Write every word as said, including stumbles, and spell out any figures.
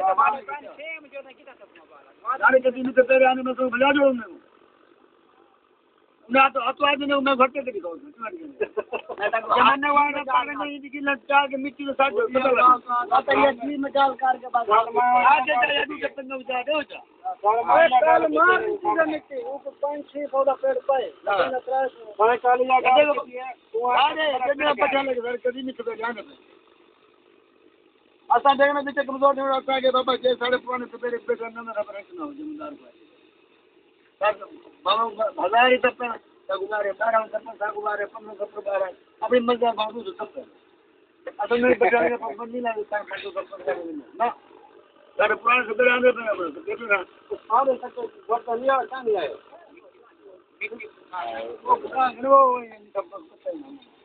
सारे कभी नहीं तेरे आने में तो भला जो ना तो हतो आज ने मैं घटे के दिखाऊं मैं तो जमाने वाला पागल नहीं दिखी लटका के मिट्टी में साथ आता ये दी मचाल कार के बाद आज जा तू जब तक उठा दे जा कल मार पूरा मिट्टी ऊपर पांच छह पौधा पेड़ पे लेकिन त्रास भाई काली जा तू अरे कितना पता लगे सर कभी नहीं तो ध्यान रख असा देखना बीच कमजोर नहीं रखता के बाबा जे साढ़े पुराने तो तेरे पे करना ना रेफरेंस ना हो जमींदार को बाबा हजारी तक गुबारे बारह तक गुबारे पंद्रह तक गुबारे अपनी मजा बाबू तो सब असल में बचाने पर बंद नहीं लगा था तो सब कर ना सारे पुराने से तेरे आने पे ना तो देखना सारे तक वक्त नहीं आया नहीं आया वो कहां वो सब पता नहीं